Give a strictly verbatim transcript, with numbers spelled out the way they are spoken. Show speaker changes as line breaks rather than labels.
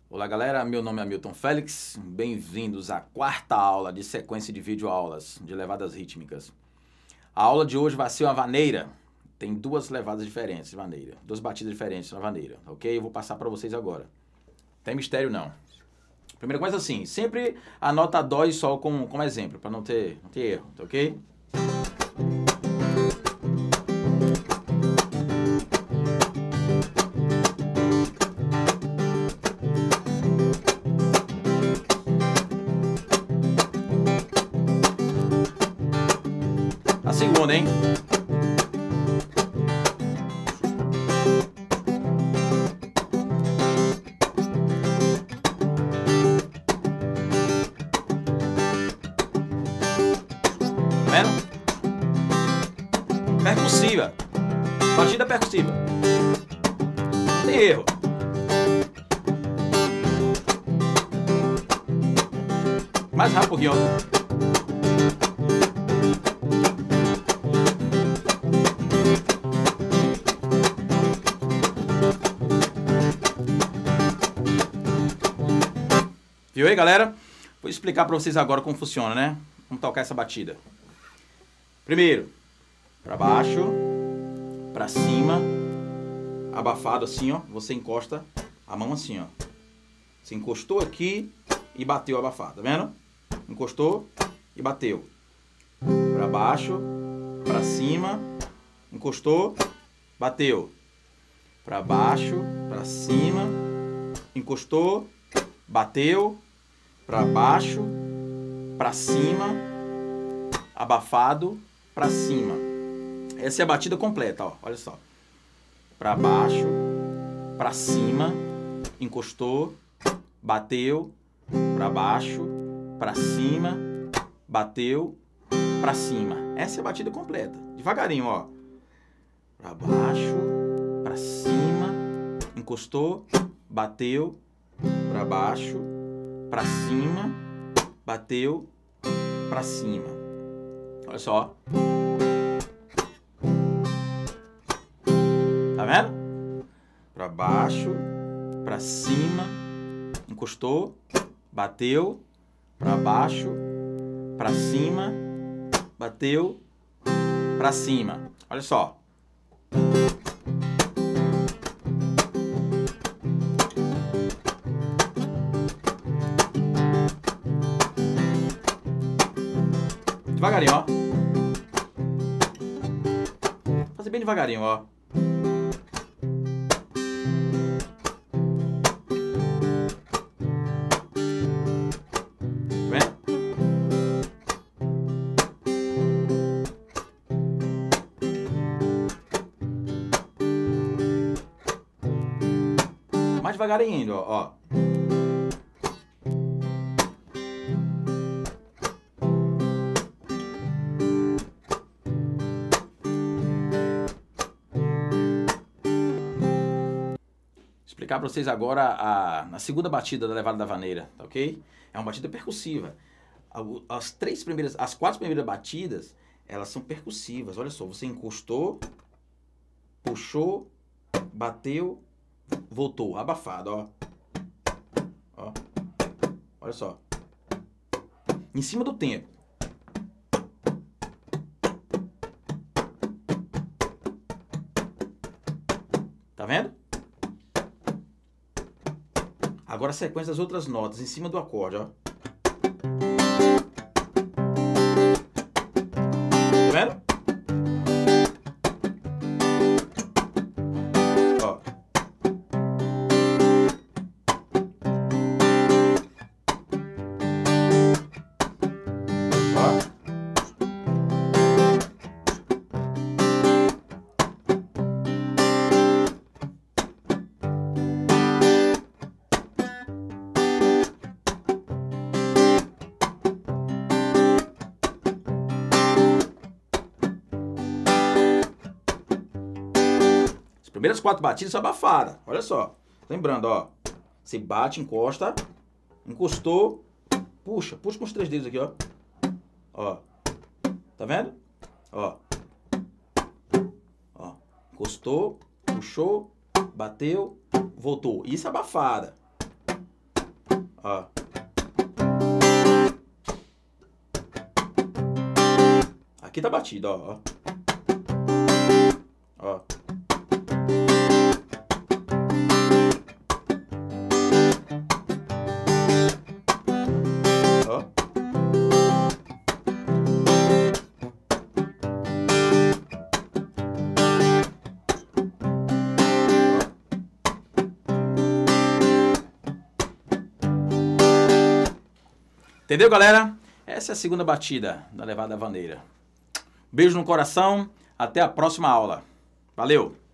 Olá galera, meu nome é Hamilton Félix, bem-vindos à quarta aula de sequência de videoaulas de levadas rítmicas. A aula de hoje vai ser uma vaneira, tem duas levadas diferentes de vaneira, duas batidas diferentes na vaneira, ok? Eu vou passar para vocês agora. Não tem mistério não. Primeira coisa assim, sempre anota dó e sol como, como exemplo, para não ter, não ter erro, tá ok? A segunda, hein? Tá vendo? Percussiva. Batida percussiva. Não tem erro. Mais rápido um pouquinho, ó. Viu aí, galera? Vou explicar para vocês agora como funciona, né? Vamos tocar essa batida. Primeiro, para baixo, para cima, abafado assim, ó. Você encosta a mão assim, ó. Você encostou aqui e bateu abafado, tá vendo? Encostou e bateu. Para baixo, para cima, encostou, bateu. Para baixo, para cima, encostou, bateu. Para baixo, para cima, abafado, para cima. Essa é a batida completa, ó. Olha só. Para baixo, para cima, encostou, bateu, para baixo, para cima, bateu, para cima. Essa é a batida completa. Devagarinho, ó. Para baixo, para cima, encostou, bateu, para baixo, para cima, bateu, para cima. Olha só. Tá vendo? Para baixo, para cima, encostou, bateu, para baixo, para cima, bateu, para cima. Olha só. Devagarinho, ó. Vou fazer bem devagarinho, ó. Tá vendo? Mais devagarinho ainda, ó. ó. Explicar para vocês agora a, a segunda batida da levada da vaneira, tá ok? É uma batida percussiva. As três primeiras, as quatro primeiras batidas, elas são percussivas. Olha só, você encostou, puxou, bateu, voltou, abafado, ó. ó. Olha só. Em cima do tempo. Tá vendo? Agora a sequência das outras notas em cima do acorde, ó. Tá vendo? Ó. Ó. Primeiras quatro batidas são abafadas. Olha só. Lembrando, ó. Você bate, encosta. Encostou. Puxa. Puxa com os três dedos aqui, ó. Ó. Tá vendo? Ó. Ó. Encostou. Puxou. Bateu. Voltou. Isso é abafada. Ó. Aqui tá batido, ó. Ó. Ó. Entendeu, galera? Essa é a segunda batida da levada vaneira. Beijo no coração, até a próxima aula. Valeu!